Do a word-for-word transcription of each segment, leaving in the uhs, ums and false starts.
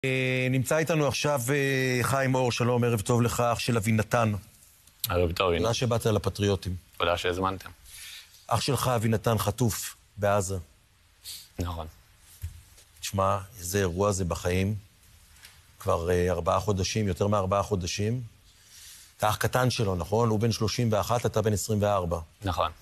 נמצא איתנו עכשיו חיים אור, שלום, ערב טוב לך, אח של אבינתן. ערב טוב, הנה. תודה שבאת לפטריוטים. תודה שהזמנתם. אח שלך אבינתן חטוף בעזה. נכון. תשמע, איזה אירוע זה בחיים. כבר ארבעה חודשים, יותר מארבעה חודשים. אתה אח קטן שלו, נכון? הוא בן שלושים ואחת, אתה בן עשרים וארבע. נכון.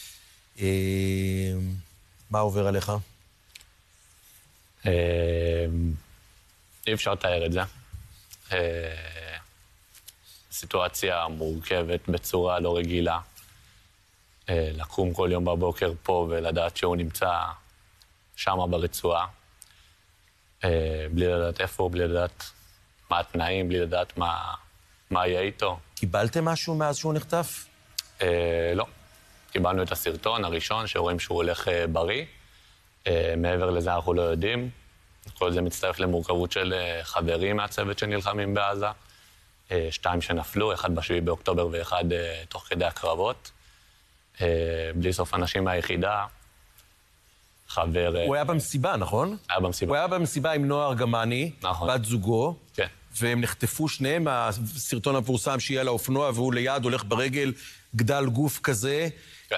מה עובר עליך? אי אפשר לתאר את זה. סיטואציה מורכבת בצורה לא רגילה. לקום כל יום בבוקר פה ולדעת שהוא נמצא שם ברצועה. בלי לדעת איפה, בלי לדעת מה התנאים, בלי לדעת מה, מה יהיה איתו. קיבלתם משהו מאז שהוא נחטף? לא. קיבלנו את הסרטון הראשון שרואים שהוא הולך בריא. מעבר לזה אנחנו לא יודעים. כל זה מצטרף למורכבות של חברים מהצוות שנלחמים בעזה. שתיים שנפלו, אחד בשביעי באוקטובר ואחד תוך כדי הקרבות. בלי סוף אנשים מהיחידה. חבר... הוא היה במסיבה, נכון? היה במסיבה. הוא היה במסיבה עם נועה ארגמני, נכון. בת זוגו. כן. והם נחטפו שניהם, הסרטון המפורסם שיהיה על האופנוע, והוא ליד הולך ברגל, גדל גוף כזה. כן.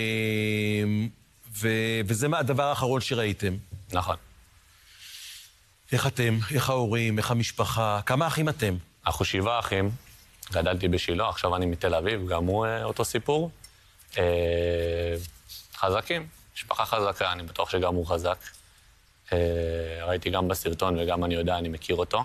ו... וזה הדבר האחרון שראיתם. נכון. איך אתם? איך ההורים? איך המשפחה? כמה אחים אתם? אנחנו שבעה אחים. גדלתי בשילה, עכשיו אני מתל אביב, גם הוא אותו סיפור. חזקים, משפחה חזקה, אני בטוח שגם הוא חזק. ראיתי גם בסרטון וגם אני יודע, אני מכיר אותו.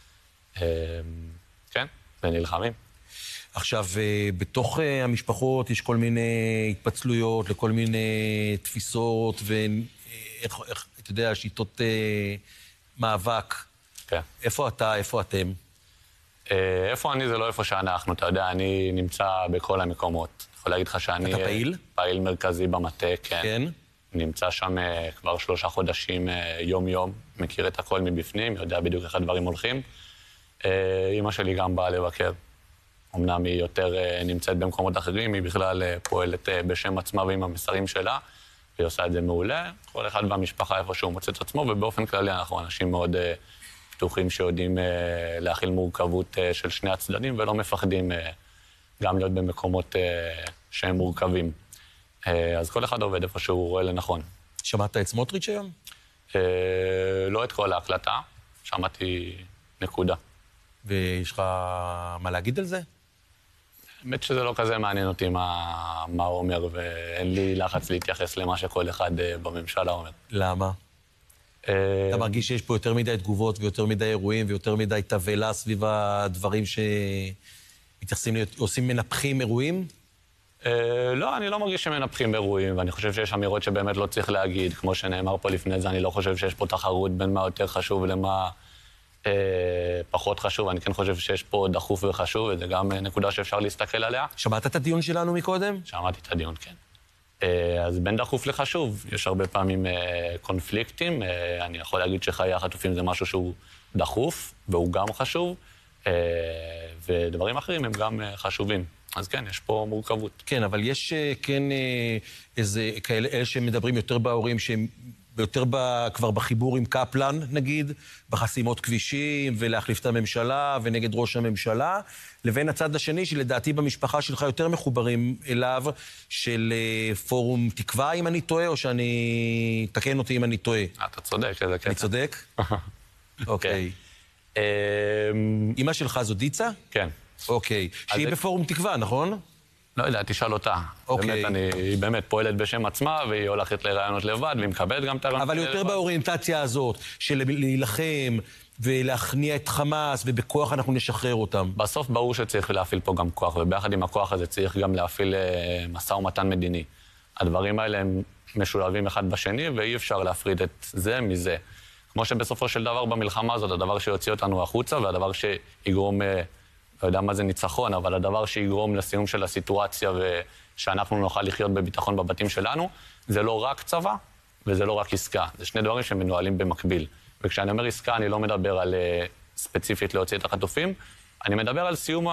כן, ונלחמים. עכשיו, בתוך המשפחות יש כל מיני התפצלויות, לכל מיני תפיסות, ואיך, איך, אתה יודע, שיטות מאבק. כן. איפה אתה, איפה אתם? איפה אני זה לא איפה שאנחנו, אתה יודע, אני נמצא בכל המקומות. אני יכול להגיד לך שאני... אתה פעיל? פעיל מרכזי במטה, כן. כן. נמצא שם כבר שלושה חודשים יום-יום, מכיר את הכל מבפנים, יודע בדיוק איך הדברים הולכים. אמא שלי גם באה לבקר. אמנם היא יותר נמצאת במקומות אחרים, היא בכלל פועלת בשם עצמה ועם המסרים שלה, והיא עושה את זה מעולה. כל אחד והמשפחה איפה שהוא מוצא את עצמו, ובאופן כללי אנחנו אנשים מאוד פתוחים שיודעים להכיל מורכבות של שני הצדדים, ולא מפחדים גם להיות במקומות שהם מורכבים. אז כל אחד עובד איפה שהוא רואה לנכון. שמעת את סמוטריץ' היום? לא את כל ההקלטה, שמעתי נקודה. ויש לך מה להגיד על זה? האמת שזה לא כזה מעניין אותי מה, מה הוא אומר, ואין לי לחץ להתייחס למה שכל אחד בממשלה אומר. למה? אתה מרגיש שיש פה יותר מדי תגובות ויותר מדי אירועים ויותר מדי תבלה סביב הדברים שמתייחסים, עושים מנפחים אירועים? לא, אני לא מרגיש שמנפחים אירועים, ואני חושב שיש אמירות שבאמת לא צריך להגיד. כמו שנאמר פה לפני זה, אני לא חושב שיש פה תחרות בין מה יותר חשוב למה פחות חשוב. אני כן חושב שיש פה דחוף וחשוב, וזה גם נקודה שאפשר להסתכל עליה. שמעת את הדיון שלנו מקודם? שמעתי את הדיון, כן. אז בין דחוף לחשוב, יש הרבה פעמים קונפליקטים. אני יכול להגיד שחיי החטופים זה משהו שהוא דחוף, והוא גם חשוב, ודברים אחרים הם גם חשובים. אז כן, יש פה מורכבות. כן, אבל יש כן איזה כאלה, אלה שמדברים יותר בהורים, שהם יותר ב, כבר בחיבור עם קפלן, נגיד, בחסימות כבישים, ולהחליף את הממשלה, ונגד ראש הממשלה, לבין הצד השני, שלדעתי במשפחה שלך יותר מחוברים אליו, של פורום תקווה, אם אני טועה, או שאני... תקן אותי אם אני טועה. אתה צודק, איזה קטע. אני צודק? אוקיי. אמא שלך זו דיצה? כן. אוקיי. שהיא בפורום תקווה, נכון? לא יודע, תשאל אותה. אוקיי. באמת, היא באמת פועלת בשם עצמה, והיא הולכת לרעיונות לבד, והיא מקבלת גם את הרעיונות אבל יותר באוריינטציה הזאת, של להילחם ולהכניע את חמאס, ובכוח אנחנו נשחרר אותם. בסוף ברור שצריך להפעיל פה גם כוח, וביחד עם הכוח הזה צריך גם להפעיל משא ומתן מדיני. הדברים האלה הם משולבים אחד בשני, ואי אפשר להפריד את זה מזה. כמו שבסופו של דבר במלחמה הזאת, הדבר שיוציא אותנו החוצה, והדבר שיגרום... לא יודע מה זה ניצחון, אבל הדבר שיגרום לסיום של הסיטואציה ושאנחנו נוכל לחיות בביטחון בבתים שלנו, זה לא רק צבא וזה לא רק עסקה. זה שני דברים שמנוהלים במקביל. וכשאני אומר עסקה, אני לא מדבר על ספציפית להוציא את החטופים, אני מדבר על סיום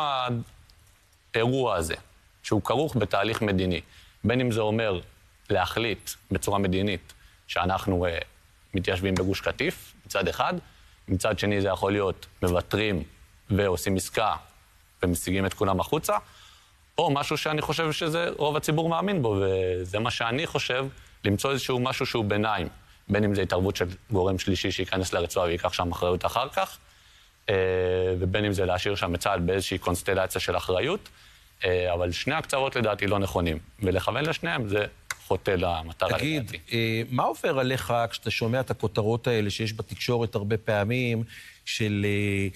האירוע הזה, שהוא כרוך בתהליך מדיני. בין אם זה אומר להחליט בצורה מדינית שאנחנו מתיישבים בגוש קטיף, מצד אחד, מצד שני זה יכול להיות מוותרים ועושים עסקה ומשיגים את כולם החוצה, או משהו שאני חושב שזה רוב הציבור מאמין בו, וזה מה שאני חושב, למצוא איזשהו משהו שהוא ביניים, בין אם זה התערבות של גורם שלישי שייכנס לרצועה ויקח שם אחריות אחר כך, ובין אם זה להשאיר שם את צה"ל באיזושהי קונסטלציה של אחריות, אבל שני הקצוות לדעתי לא נכונים, ולכוון לשניהם זה חוטא למטרה לדעתי. תגיד, מה עובר עליך כשאתה שומע את הכותרות האלה שיש בתקשורת הרבה פעמים, של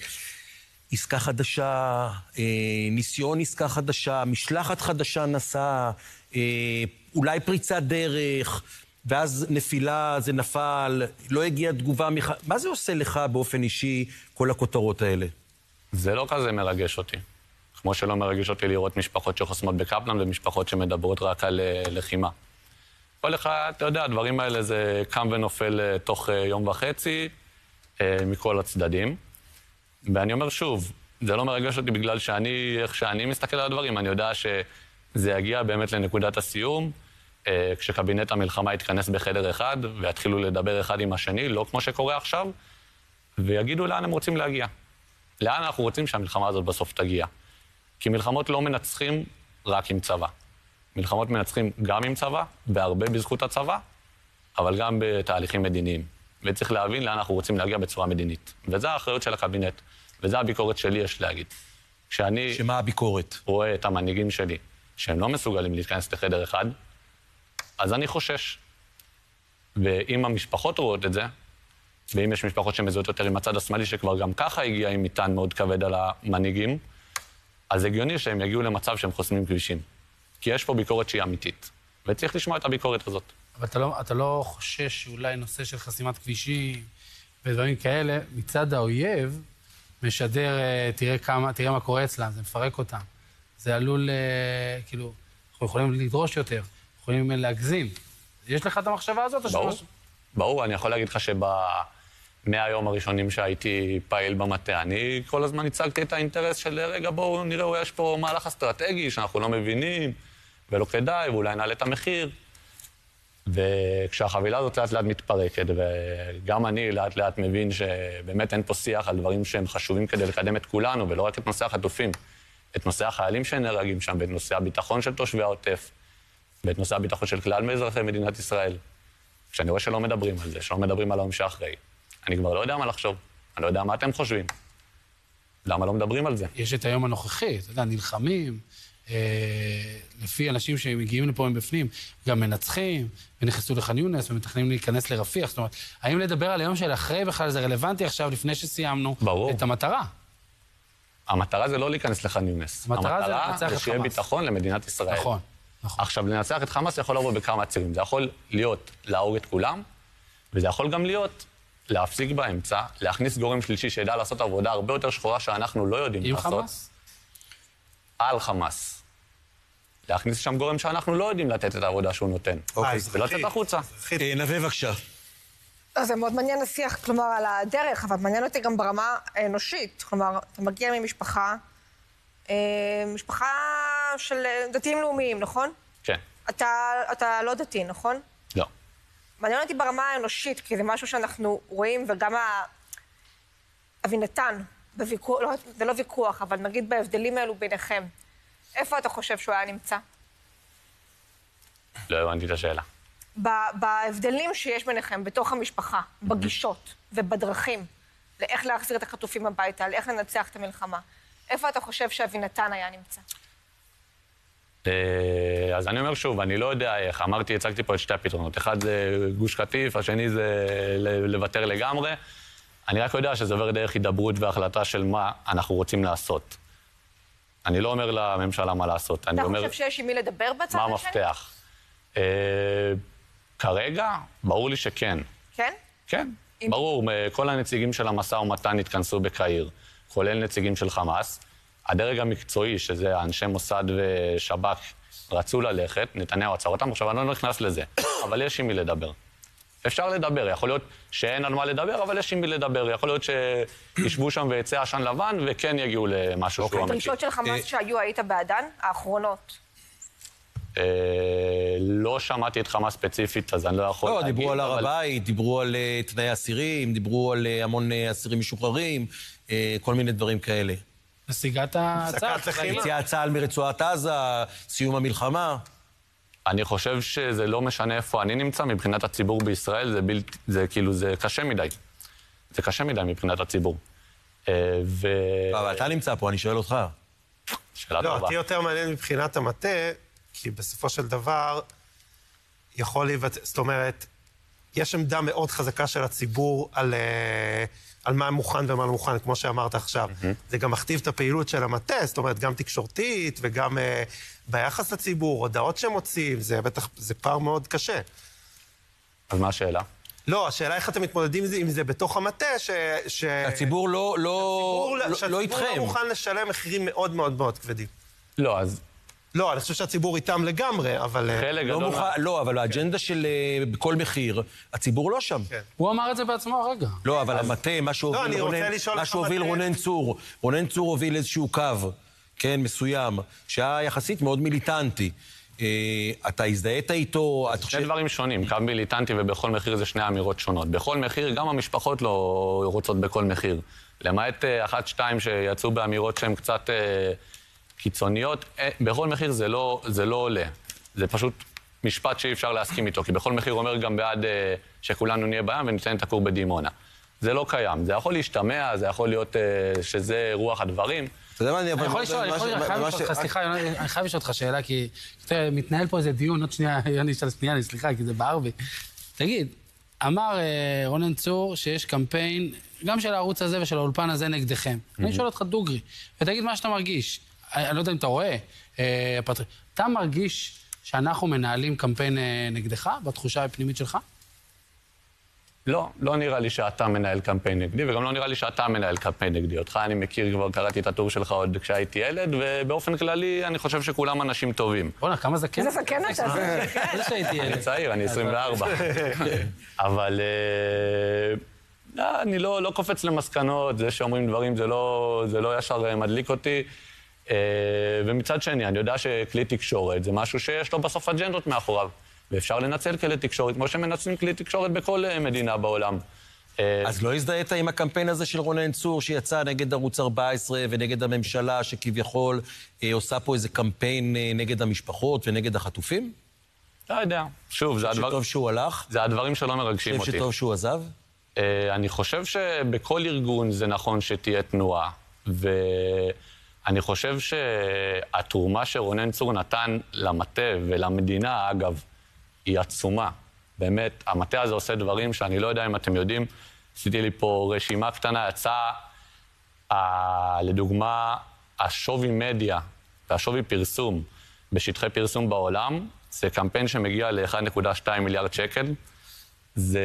עסקה חדשה, ניסיון עסקה חדשה, משלחת חדשה נסעה, אולי פריצת דרך, ואז נפילה, זה נפל, לא הגיעה תגובה מח... מה זה עושה לך באופן אישי, כל הכותרות האלה? זה לא כזה מרגש אותי. כמו שלא מרגש אותי לראות משפחות שחוסמות בקפלן ומשפחות שמדברות רק על לחימה. כל אחד, אתה יודע, הדברים האלה זה קם ונופל תוך יום וחצי מכל הצדדים. ואני אומר שוב, זה לא מרגש אותי בגלל שאני, איך שאני מסתכל על הדברים, אני יודע שזה יגיע באמת לנקודת הסיום, כשקבינט המלחמה יתכנס בחדר אחד ויתחילו לדבר אחד עם השני, לא כמו שקורה עכשיו, ויגידו לאן הם רוצים להגיע. לאן אנחנו רוצים שהמלחמה הזאת בסוף תגיע. כי מלחמות לא מנצחים רק עם צבא. מלחמות מנצחים גם עם צבא, והרבה בזכות הצבא, אבל גם בתהליכים מדיניים. וצריך להבין לאן אנחנו רוצים להגיע בצורה מדינית. וזו האחריות של הקבינט, וזו הביקורת שלי יש להגיד. כשאני... שמה הביקורת? רואה את המנהיגים שלי, שהם לא מסוגלים להתכנס לחדר אחד, אז אני חושש. ואם המשפחות רואות את זה, ואם יש משפחות שמזוהות יותר עם הצד השמאלי, שכבר גם ככה הגיע עם מטען מאוד כבד על המנהיגים, אז הגיוני שהם יגיעו למצב שהם חוסמים כבישים. כי יש פה ביקורת שהיא אמיתית, וצריך לשמוע את הביקורת הזאת. אבל אתה לא, אתה לא חושש שאולי נושא של חסימת כבישים ודברים כאלה, מצד האויב, משדר, תראה כמה, תראה מה קורה אצלם, זה מפרק אותם. זה עלול, כאילו, אנחנו יכולים לדרוש יותר, יכולים להגזים. יש לך את המחשבה הזאת? ברור, ברור, אני יכול להגיד לך שבמאה הראשונים שהייתי פעיל במטה, אני כל הזמן הצגתי את האינטרס של רגע, בואו נראה, יש פה מהלך אסטרטגי שאנחנו לא מבינים, ולא כדאי, ואולי נעלה את המחיר. וכשהחבילה הזאת לאט לאט מתפרקת, וגם אני לאט לאט מבין שבאמת אין פה שיח על דברים שהם חשובים כדי לקדם את כולנו, ולא רק את נושא החטופים, את נושא החיילים שנהרגים שם, ואת נושא הביטחון של תושבי העוטף, ואת נושא הביטחון של כלל מאזרחי מדינת ישראל. כשאני רואה שלא מדברים על זה, שלא מדברים על היום שאחרי, אני כבר לא יודע מה לחשוב, אני לא יודע מה אתם חושבים. למה לא מדברים על זה? יש את היום הנוכחי, אתה יודע, נלחמים, אה, לפי אנשים שמגיעים לפה מבפנים, גם מנצחים, ונכנסו לח'אן יונס, ומתכננים להיכנס לרפיח. זאת אומרת, האם לדבר על היום של אחרי בכלל זה רלוונטי עכשיו, לפני שסיימנו ברור. את המטרה? המטרה זה לא להיכנס לח'אן יונס. המטרה זה לנצח את המטרה זה שיהיה חמאס. ביטחון למדינת ישראל. נכון, נכון. עכשיו, לנצח את חמאס יכול לבוא בכמה צירים. זה יכול להיות להרוג את כולם, וזה יכול גם להיות להפסיק באמצע, להכניס גורם שלישי שידע לעשות עבודה הרבה יותר שחורה שאנחנו לא יודעים עם לעשות. חמאס? על חמאס. להכניס שם גורם שאנחנו לא יודעים לתת את העבודה שהוא נותן. אוקיי. ולא לתת החוצה. נווה בבקשה. זה מאוד מעניין השיח, כלומר, על הדרך, אבל מעניין אותי גם ברמה האנושית. כלומר, אתה מגיע ממשפחה, משפחה של דתיים לאומיים, נכון? כן. אתה, אתה לא דתי, נכון? לא. מעניין אותי ברמה האנושית, כי זה משהו שאנחנו רואים, וגם ה... אבינתן, בוויכוח, לא, זה לא ויכוח, אבל נגיד בהבדלים האלו ביניכם, איפה אתה חושב שהוא היה נמצא? לא הבנתי את השאלה. בהבדלים שיש ביניכם, בתוך המשפחה, בגישות ובדרכים, לאיך להחזיר את החטופים הביתה, לאיך לנצח את המלחמה, איפה אתה חושב שאבינתן היה נמצא? אז אני אומר שוב, אני לא יודע איך, אמרתי, הצגתי פה את שתי הפתרונות. אחד זה גוש קטיף, השני זה לוותר לגמרי. אני רק יודע שזה עובר דרך הידברות והחלטה של מה אנחנו רוצים לעשות. אני לא אומר לממשלה מה לעשות. אתה חושב שיש עם מי לדבר בצד השני? מה המפתח? כרגע, ברור לי שכן. כן? כן, ברור. כל הנציגים של המשא ומתן התכנסו בקהיר, כולל נציגים של חמאס. הדרג המקצועי, שזה אנשי מוסד ושב"כ, רצו ללכת, נתניהו עצר אותם, עכשיו אני לא נכנס לזה, אבל יש עם מי לדבר. אפשר לדבר, יכול להיות שאין על מה לדבר, אבל יש עם מי לדבר. יכול להיות שישבו שם ויצא עשן לבן, וכן יגיעו למשהו שהוא אמיתי. הדרישות של חמאס שהיו, היית בעדן? האחרונות. אה, לא שמעתי את חמאס ספציפית, אז אני לא יכול לא, להגיד. דיברו על הר אבל- הבית, דיברו על אה, תנאי אסירים, דיברו על אה, המון אה, אסירים משוחררים, אה, כל מיני דברים כאלה. נסיגת ההצעה. הפסקת לחימה. יציאת צה"ל מרצועת עזה, סיום המלחמה. אני חושב שזה לא משנה איפה אני נמצא, מבחינת הציבור בישראל, זה, בלתי, זה כאילו, זה קשה מדי. זה קשה מדי מבחינת הציבור. אה, ו... אבל אתה נמצא פה, אני שואל אותך. שאלה לא, טובה. אותי יותר מעניין מבחינת המטה, כי בסופו של דבר יכול להיווצר, זאת אומרת, יש עמדה מאוד חזקה של הציבור על, אה, על מה מוכן ומה לא מוכן, כמו שאמרת עכשיו. זה גם מכתיב את הפעילות של המטה, זאת אומרת, גם תקשורתית וגם אה, ביחס לציבור, הודעות שמוצאים, זה בטח, זה פער מאוד קשה. אז מה השאלה? לא, השאלה איך אתם מתמודדים עם זה, עם זה בתוך המטה, ש... ש... הציבור לא, לא, שהציבור- לא, שהציבור לא לא איתכם. מוכן לשלם מחירים מאוד מאוד מאוד כבדים. לא, אז לא, אני חושב שהציבור איתם לגמרי, אבל... אה, חלק לא, גדול... מוכן, לא, אבל האג'נדה של אה, בכל מחיר, הציבור לא שם. כן. הוא אמר את זה בעצמו הרגע. לא, אבל המטה, מה אני שהוביל רוצה רונן, לשאול מה אותך שהוביל מטה. רונן צור, רונן צור הוביל איזשהו קו, כן, מסוים, שהיה יחסית מאוד מיליטנטי. אה, אתה הזדהית איתו, אתה שני חושב... דברים שונים, קו מיליטנטי ובכל מחיר זה שני אמירות שונות. בכל מחיר, גם המשפחות לא רוצות בכל מחיר. למעט אה, אחת, שתיים שיצאו באמירות שהן קצת אה, קיצוניות, אה, בכל מחיר זה לא, זה לא עולה. זה פשוט משפט שאי אפשר להסכים איתו, כי בכל מחיר אומר גם בעד אה, שכולנו נהיה בים וניתן את הכור בדימונה. זה לא קיים. זה יכול להשתמע, זה יכול להיות אה, שזה רוח הדברים. אתה יודע מה, אני אני יכול לשאול, אני יכול- אני חייב לשאול אותך, סליחה, יוני, אני חייב לשאול אותך שאלה, כי תראה, מתנהל פה איזה דיון, עוד שנייה, יוני, שאל שנייה, אני סליחה, כי זה בער בי. תגיד, אמר אה, רונן צור שיש קמפיין, גם של הערוץ הזה ושל האולפן הזה נגדכם. אני שואל אותך דוגרי, ותגיד מה שאתה מרגיש. אני לא יודע אם אתה רואה, אה, הפטר... אתה מרגיש שאנחנו מנהלים קמפיין אה, נגדך, בתחושה הפנימית שלך? לא, לא נראה לי שאתה מנהל קמפיין נגדי, וגם לא נראה לי שאתה מנהל קמפיין נגדי. אותך אני מכיר, כבר קראתי את הטור שלך עוד כשהייתי ילד, ובאופן כללי אני חושב שכולם אנשים טובים. בוא'נה, כמה זקן? איזה זקן אתה. זה. זה שהייתי ילד. אני צעיר, אני עשרים וארבע. אבל אה, לא, אני לא, לא קופץ למסקנות, זה שאומרים דברים זה לא, זה לא ישר אה, מדליק אותי. אה, ומצד שני, אני יודע שכלי תקשורת זה משהו שיש לו בסוף אג'נדות מאחוריו. ואפשר לנצל כלי תקשורת, כמו שמנצלים כלי תקשורת בכל אה, מדינה בעולם. אה, אז לא הזדהית עם הקמפיין הזה של רונן צור, שיצא נגד ערוץ ארבע עשרה ונגד הממשלה, שכביכול אה, עושה פה איזה קמפיין אה, נגד המשפחות ונגד החטופים? לא יודע. שוב, זה, הדבר, שטוב שהוא הלך? זה הדברים שלא מרגשים חושב אותי. שטוב שהוא עזב? אה, אני חושב שבכל ארגון זה נכון שתהיה תנועה, ואני חושב שהתרומה שרונן צור נתן למטה ולמדינה, אגב, היא עצומה. באמת, המטה הזה עושה דברים שאני לא יודע אם אתם יודעים. עשיתי לי פה רשימה קטנה, יצא, אה, לדוגמה, השווי מדיה והשווי פרסום בשטחי פרסום בעולם, זה קמפיין שמגיע ל-אחד נקודה שתיים מיליארד שקל. זה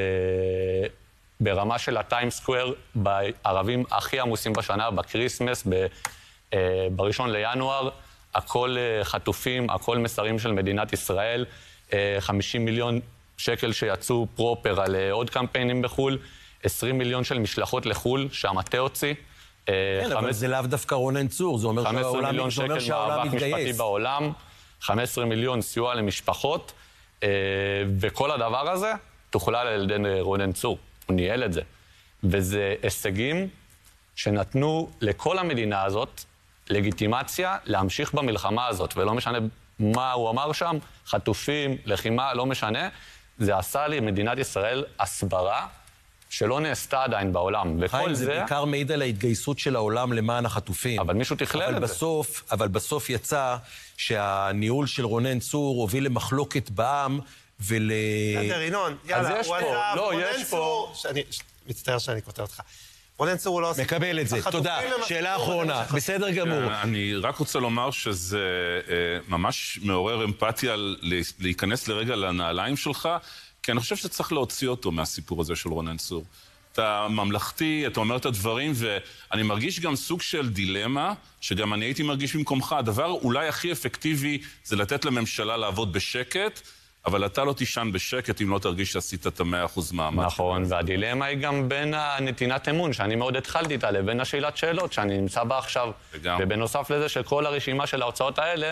ברמה של הטיים סקוואר, בערבים הכי עמוסים בשנה, בקריסמס, ב, אה, בראשון לינואר, הכל אה, חטופים, הכל מסרים של מדינת ישראל, אה, חמישים מיליון שקל שיצאו פרופר על אה, עוד קמפיינים בחול, עשרים מיליון של משלחות לחול שהמטה הוציא. אה, כן, אבל חמש- זה לאו דווקא רונן צור, זה אומר חמישה עשר שהעולם- מיליון זה אומר שקל שהעולם מאבק משפטי מתגייס. בעולם, חמישה עשר מיליון סיוע למשפחות, אה, וכל הדבר הזה תוכלל על ידי רונן צור. הוא ניהל את זה. וזה הישגים שנתנו לכל המדינה הזאת לגיטימציה להמשיך במלחמה הזאת, ולא משנה מה הוא אמר שם, חטופים, לחימה, לא משנה. זה עשה למדינת ישראל הסברה שלא נעשתה עדיין בעולם. וכל חיים, זה... זה בעיקר מעיד על ההתגייסות של העולם למען החטופים. אבל מישהו תכלל אבל את זה. בסוף, אבל בסוף יצא שהניהול של רונן צור הוביל למחלוקת בעם ול... בסדר, ינון, יאללה, יש הוא פה, עזב, לא, רונן יש צור, שאני- ש- מצטער שאני קוטע אותך. רונן צור הוא לא עושה... מקבל את זה, החטופים תודה. הם שאלה הסיפור, אחרונה, אבל בסדר גמור. אני רק רוצה לומר שזה אה, ממש מעורר אמפתיה ל- להיכנס לרגע לנעליים שלך, כי אני חושב שצריך להוציא אותו מהסיפור הזה של רונן צור. אתה ממלכתי, אתה אומר את הדברים, ואני מרגיש גם סוג של דילמה, שגם אני הייתי מרגיש במקומך. הדבר אולי הכי אפקטיבי זה לתת לממשלה לעבוד בשקט, אבל אתה לא תישן בשקט אם לא תרגיש שעשית את המאה אחוז מאמץ. נכון, והדילמה היא גם בין הנתינת אמון, שאני מאוד התחלתי איתה, לבין השאלת שאלות שאני נמצא בה עכשיו. לגמרי. ובנוסף לזה שכל הרשימה של ההוצאות האלה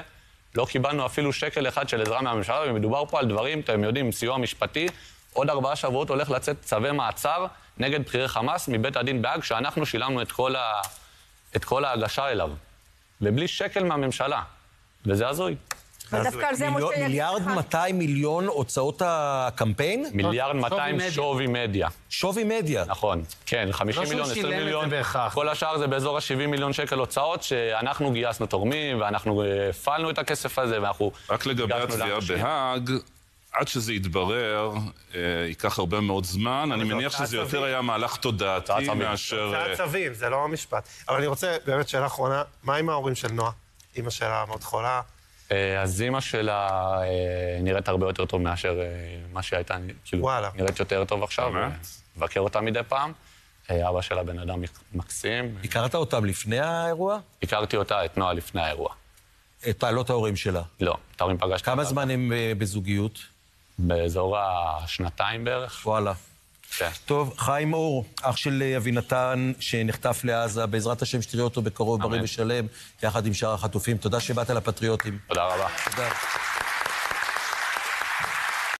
לא קיבלנו אפילו שקל אחד של עזרה מהממשלה, ומדובר פה על דברים, אתם יודעים, סיוע משפטי, עוד ארבעה שבועות הולך לצאת צווי מעצר נגד בכירי חמאס מבית הדין בהאג, שאנחנו שילמנו את כל, ה... את כל ההגשה אליו. ובלי שקל מהממשלה. וזה הזוי. ודווקא על זה משה יגיד לך. מיליארד מאתיים מיליון הוצאות הקמפיין? מיליארד מאתיים שווי מדיה. שווי מדיה. נכון, כן, חמישים מיליון, עשרים מיליון. כל השאר זה באזור ה-שבעים מיליון שקל הוצאות, שאנחנו גייסנו תורמים, ואנחנו הפעלנו את הכסף הזה, ואנחנו... רק לגבי התביעה בהאג, עד שזה יתברר, ייקח הרבה מאוד זמן. אני מניח שזה יותר היה מהלך תודעתי מאשר... זה הצווים, זה לא המשפט. אבל אני רוצה, באמת, שאלה אחרונה, מה עם ההורים של נועה? אמא שלה מאוד חולה. אז אמא שלה נראית הרבה יותר טוב מאשר מה שהייתה, כאילו, נראית יותר טוב עכשיו, מבקר אותה מדי פעם. אבא שלה בן אדם מקסים. הכרת אותם לפני האירוע? הכרתי אותה, את נועה, לפני האירוע. את לא את ההורים שלה? לא, את ההורים פגשתי. כמה זמן הם בזוגיות? באזור השנתיים בערך. וואלה. כן. טוב, חיים אור, אח של אבינתן, שנחטף לעזה, בעזרת השם שתראה אותו בקרוב, בריא ושלם, יחד עם שאר החטופים. תודה שבאת לפטריוטים. תודה רבה. תודה.